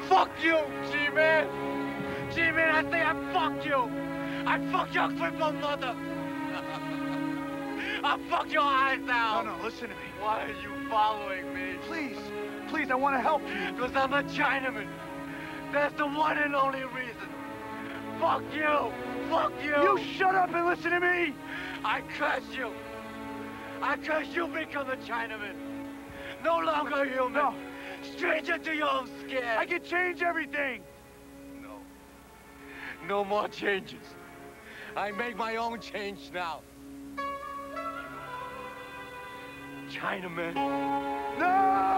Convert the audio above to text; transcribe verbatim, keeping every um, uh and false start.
Fuck you, G-Man! G-Man, I say I fuck you! I fuck your crippled mother! I fuck your eyes out! No, no, listen to me. Why are you following me? Please, please, I want to help you. Because I'm a Chinaman. That's the one and only reason. Fuck you! Fuck you! You shut up and listen to me! I curse you! I curse you become a Chinaman! No longer human! No. Stranger to your own skin! I can change everything! No. No more changes. I make my own change now. Chinaman. No!